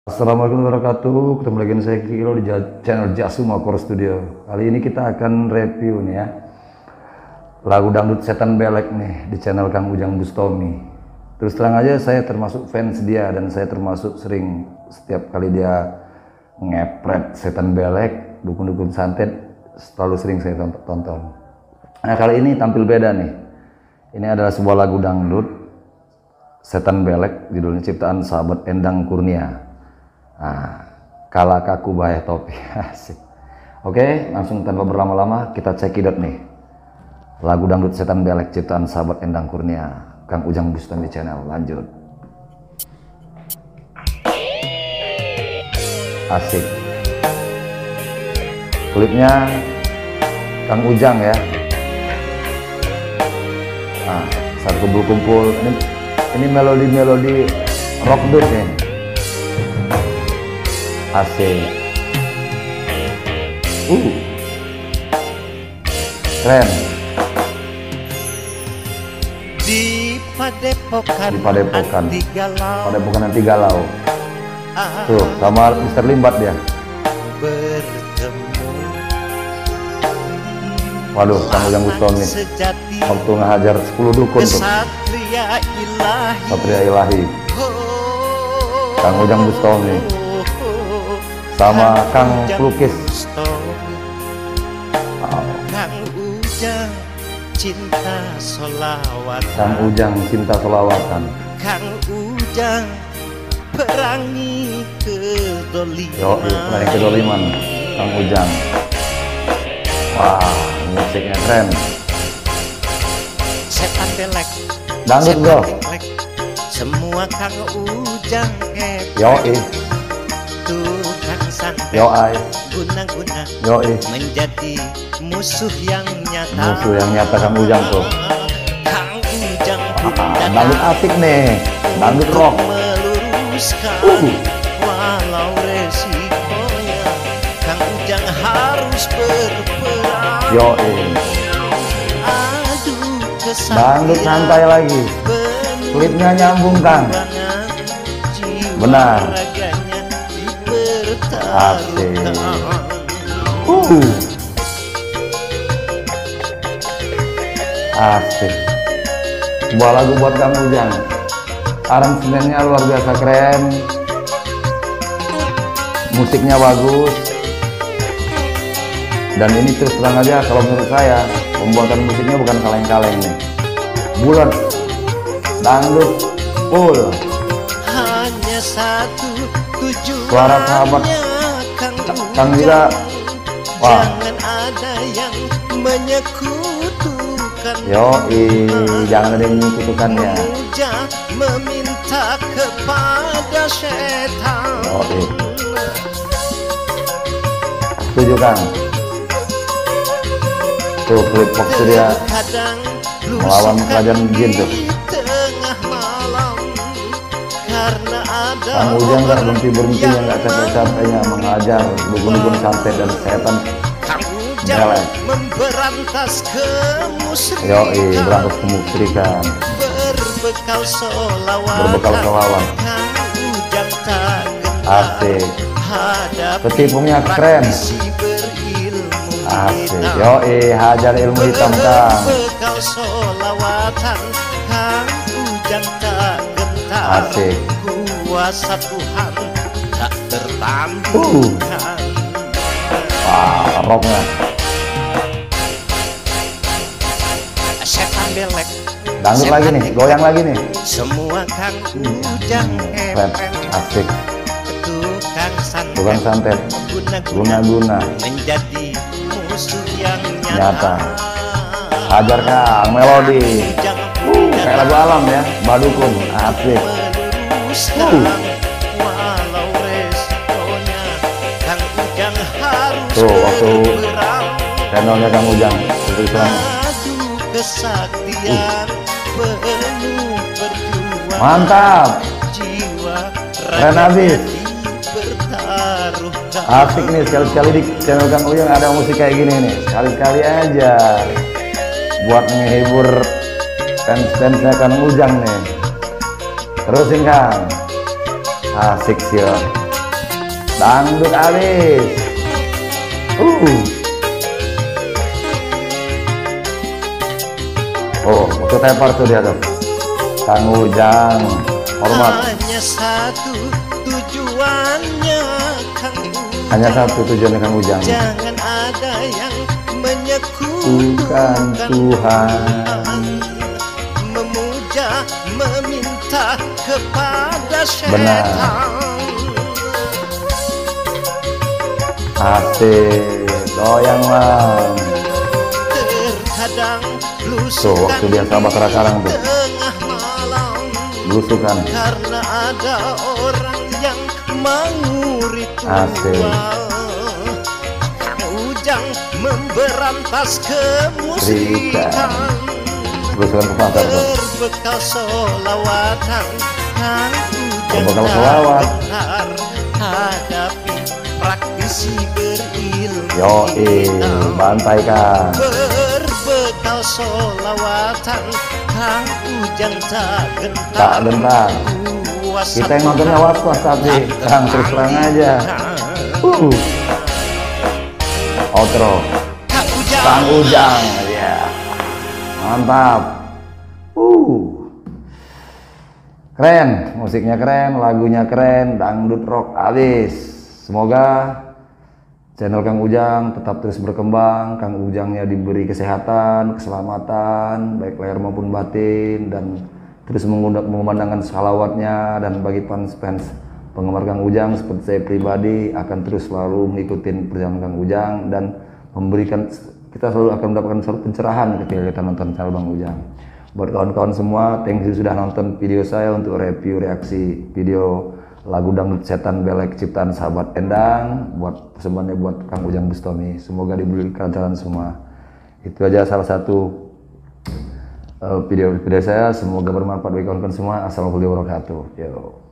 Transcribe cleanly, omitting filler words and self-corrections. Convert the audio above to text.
Assalamualaikum warahmatullahi wabarakatuh. Ketemu lagi dengan saya Kilo di channel Jasuma Core Studio. Kali ini kita akan review nih ya lagu dangdut Setan Belek nih di channel Kang Ujang Bustomi. Terus terang aja saya termasuk fans dia dan saya termasuk sering setiap kali dia ngepret Setan Belek, dukun-dukun santet selalu sering saya tonton. Nah kali ini tampil beda nih. Ini adalah sebuah lagu dangdut Setan Belek, judulnya ciptaan sahabat Endang Kurnia. Nah, Kala Kaku Bayah Topi. Asik. Oke, langsung tanpa berlama-lama kita cekidot nih. Lagu dangdut Setan Belek ciptaan sahabat Endang Kurnia, Kang Ujang Bustomi channel. Lanjut. Asik. Klipnya Kang Ujang ya. Nah, saat kumpul-kumpul ini melodi-melodi rock dut nih. Asik. Keren. Di Padepokan Anti Galau. Tuh, sama Mr. Limbat dia. Bertemu. Waduh, Kang Ujang Bustomi waktu ngajar 10 dukun tuh. Satria Ilahi. Kang Ujang Bustomi sama Kang Pelukis. Kang Ujang cinta solawatan. Kang Ujang cinta solawatan. Kang Ujang perangi kedoliman. Yo, perangi kedoliman. Kang Ujang. Wah, musiknya keren. Setan Belek. Dangdut bro. Semua Kang Ujang Yoi. Tukang santet. Yoi. Guna-guna. Yoi. Menjadi musuh yang nyata. Musuh yang nyata Kang Ujang tuh. Kang Ujang dangdut asik nih. Dangdut rock. Meluruskan walau resikonya. Kang Ujang harus berperang. Yoi. Aduh kesaktian. Dangdut santai lagi. Klipnya nyambung Kang. Benar. Asik. Asik. Sebuah lagu buat Kang Ujang. Aransemennya luar biasa keren. Musiknya bagus. Dan ini terus terang aja kalau menurut saya pembuatan musiknya bukan kaleng-kaleng nih. Bulat. Dangdut full. Hanya satu tujuan. Suara sahabat Kang juga. Wah. Jangan ada yang menyekutukan. Yoi, jangan ada yang menyekutukannya. Ujang meminta kepada setan. Yoi. Setuju Kang. Tuh klip waktu dia melawan kerajaan jin tuh. Kang Ujang gak berhenti-berhentinya, gak capek-capeknya mengajar dukun-dukun santet dan setan Belek. Memberantas kemusyrikan. Yoi, berantas kemusyrikan. Berbekal solawat. Kang Ujang tak gentar. Asik. Hadapi Petipungnya keren. Asik. Yoi, hajar ilmu hitam Kang. Berbekal solawatan. Kang Ujang tak gentar. Asik. Kuasa Tuhan tak tertandingkan. Wah, rocknya. Setan Belek. Dangdut lagi nih, goyang lagi nih. Semua Kang Ujang Keren, asik. Tukang santet. Guna-guna. Menjadi musuh yang Nyata. Hajar Kang, melodi. Kayak lagu alam ya, Badukun, asik. Walau resikonya Kang Ujang harus Tuh, waktu berperang. channelnya Kang Ujang tulisan. Adu kesaktian penuh perjuangan. Mantap. Jiwa Keren habis. bertaruhkan. Asik nih, sekali-sekali di channel Kang Ujang ada musik kayak gini nih. Sekali-sekali aja buat menghibur fans-fansnya Kang Ujang nih. Terusin Kang. Asik sih. Dangdut abis. Oh, waktu tepar tuh dia tuh. Kang Ujang, hormat. Hanya satu tujuannya Kang Ujang. Hanya satu tujuannya Kang Ujang. Jangan ada yang Bukan menyekutukan Tuhan. memuja, meminta kepada Benar. setan. Asik, doyan mang. Terkadang Tuh, waktu dia sama karang tuh. tengah malam Belusukan. karena ada orang yang mau Asik. ritual. Kang Ujang memberantas kemusyrikan. Belusukan ke pasar tuh. Berbekal solawatan Kang Ujang Berbekal solawat. benar hadapi praktisi berilmu Yoi, hitam. bantai Kang. Berbekal solawatan Kang Ujang tak gentar. Tak gentar. Kuasa Kita yang nontonnya was-was tapi Kang terus terang aja. Outro. Kang Ujang. Kang Ujang, ya. Mantap. Keren, musiknya keren, lagunya keren, dangdut rock abis. Semoga channel Kang Ujang tetap terus berkembang, Kang Ujangnya diberi kesehatan, keselamatan, baik lahir maupun batin, dan terus mengumandangkan salawatnya. Dan bagi fans penggemar Kang Ujang seperti saya pribadi akan terus selalu mengikuti perjalanan Kang Ujang dan memberikan, kita selalu akan mendapatkan selalu pencerahan ketika kita nonton channel Bang Ujang. Buat kawan-kawan semua, thank you sudah nonton video saya untuk review reaksi video lagu Dangdut Setan Belek ciptaan sahabat Endang, buat persembahannya buat Kang Ujang Bustami. Semoga diberi kelancaran semua. Itu aja salah satu video saya, semoga bermanfaat bagi kawan-kawan semua. Assalamualaikum warahmatullahi wabarakatuh. Yo.